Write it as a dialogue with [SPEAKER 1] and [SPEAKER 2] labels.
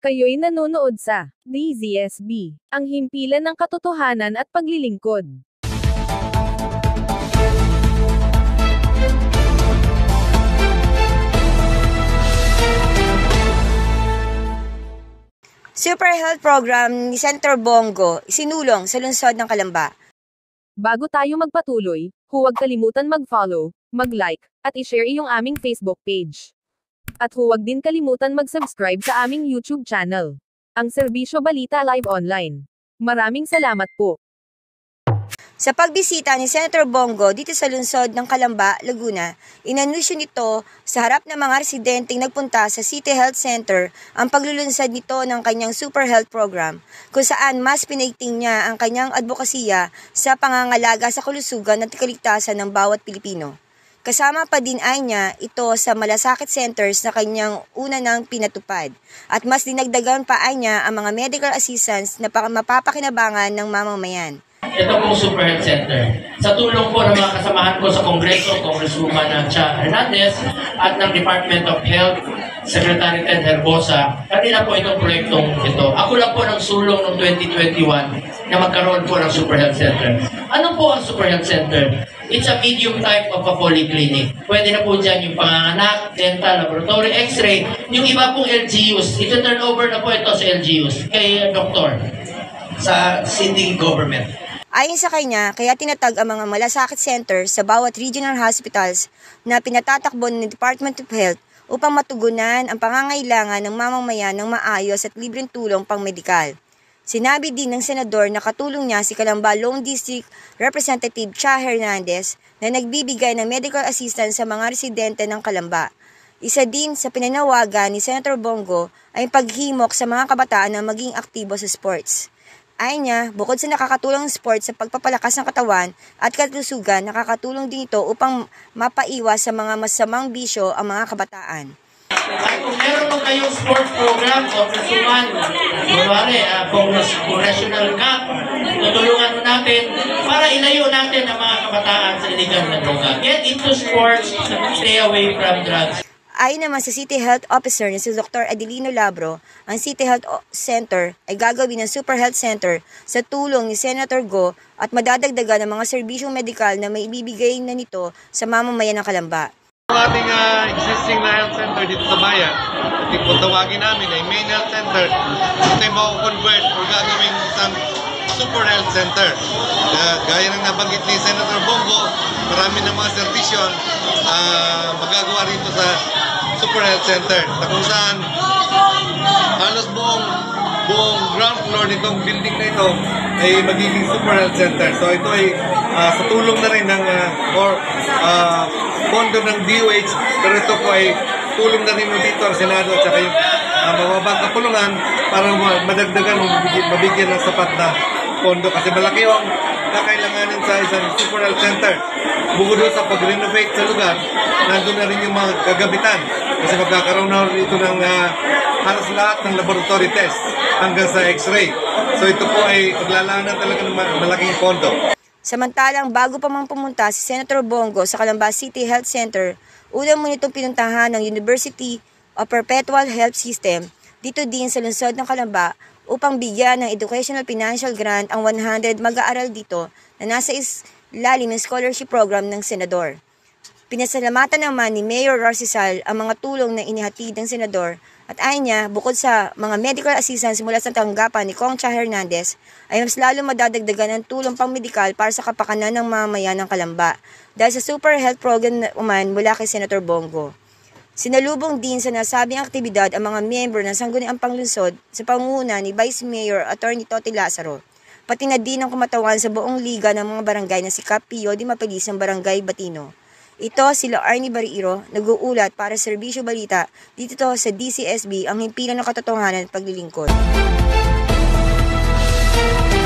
[SPEAKER 1] Kayo'y nanonood sa DZSB, ang himpilan ng katotohanan at paglilingkod.
[SPEAKER 2] Super Health Program ni Senator Bongo isinulong sa lungsod ng Calamba.
[SPEAKER 1] Bago tayo magpatuloy, huwag kalimutan mag-follow, mag-like, at i-share iyong aming Facebook page. At huwag din kalimutan mag-subscribe sa aming YouTube channel, ang Serbisyo Balita Live Online. Maraming salamat po.
[SPEAKER 2] Sa pagbisita ni Senator Bongo dito sa lungsod ng Calamba, Laguna, inanunsyo nito sa harap ng mga residenteng nagpunta sa City Health Center ang paglulunsad nito ng kanyang Super Health Program, kung saan mas pinaigting niya ang kanyang advokasya sa pangangalaga sa kalusugan at kaligtasan ng bawat Pilipino. Kasama pa din ay niya ito sa malasakit centers na kanyang una nang pinatupad. At mas dinagdagan pa ay niya ang mga medical assistance na mapapakinabangan ng mamamayan.
[SPEAKER 3] Ito pong Super Health Center. Sa tulong po ng mga kasamahan ko sa Kongreso, Congresswoman Cha Hernandez at ng Department of Health, Secretary Ted Herbosa, kanina po itong proyektong ito. Ako lang po ng sulong noong 2021 na magkaroon po ng Super Health Center. Ano po ang Super Health Center? It's a medium type of a polyclinic. Pwede na po dyan yung panganganak, dental, laboratory, x-ray. Yung iba pong LGUs, ito turn over na po ito sa LGUs, kay doktor, sa city government.
[SPEAKER 2] Ayon sa kanya, kaya tinatag ang mga malasakit centers sa bawat regional hospitals na pinatatakbo ng Department of Health upang matugunan ang pangangailangan ng mamamayan ng maayos at libreng tulong pang-medikal. Sinabi din ng senador na katulong niya si Calamba Lone District Representative Cha Hernandez na nagbibigay ng medical assistance sa mga residente ng Calamba. Isa din sa pinanawagan ni Senator Bongo ay paghimok sa mga kabataan na maging aktibo sa sports. Ayon niya, bukod sa nakakatulong ng sports sa pagpapalakas ng katawan at kalusugan, nakakatulong din ito upang mapaiwas sa mga masamang bisyo ang mga kabataan.
[SPEAKER 3] At kung meron po kayong sports program o kasuman, kunwari, congressional camp, tutulungan mo natin para ilayo natin ang mga kabataan sa iligang na droga. Get into sports, stay away from drugs.
[SPEAKER 2] Ayon naman sa City Health Officer na si Dr. Adelino Labro, ang City Health Center ay gagawin ng Super Health Center sa tulong ni Senator Go at madadagdagan ng mga serbisyong medikal na may ibibigay na nito sa mamamayan ng Calamba.
[SPEAKER 4] Ang ating existing na health center dito sa bayan, kung tawagin namin ay main health center, ito ay mako-convert o gagawin isang super health center. Gaya ng nabanggit ni Senator Bongo, marami ng mga serbisyo magagawa rito sa Super Health Center, na kung saan halos buong ground floor nitong building na ito ay magiging Super Health Center. So ito ay sa tulong na rin ng pondo ng DOH, pero ito po ay tulong na rin dito ang Senado at saka yung mababang kapulungan para madagdagan o mabigyan ng sapat na pondo. Kasi malaki yung kakailanganin sa isang Super Health Center. Bukod doon sa pag-renovate sa lugar, nandun na rin yung mga kagabitan. Kasi magkakaroon na rin ito ng halos lahat ng laboratory test hanggang sa x-ray. So ito po ay paglalahanan talaga ng malaking pondo.
[SPEAKER 2] Samantalang bago pa mang pumunta si Senator Bongo sa Calamba City Health Center, una mo nitong pinuntahan ng University of Perpetual Health System dito din sa lungsod ng Calamba upang bigyan ng Educational Financial Grant ang 100 mag-aaral dito na nasa ilalim ng scholarship program ng senador. Pinasalamatan naman ni Mayor Rorsisal ang mga tulong na inihatid ng senador at ayon niya, bukod sa mga medical assistance mula sa tanggapan ni Kong Cha Hernandez, ay mas lalo madadagdagan ng tulong pang-medikal para sa kapakanan ng mamamayan ng Calamba dahil sa Super Health Program naman mula kay Senator Bongo. Sinalubong din sa nasabing aktibidad ang mga miyembro ng Sangguniang Panglungsod sa pangunguna ni Vice Mayor Atty. Toti Lazaro, pati na din ang kumatawan sa buong liga ng mga barangay na si Cap Pio Di Mapelis ng Barangay Batino. Ito sila Arnie Barreiro, nag-uulat para sa Serbisyo Balita dito sa DZSB, ang himpilan ng katotohanan at paglilingkod.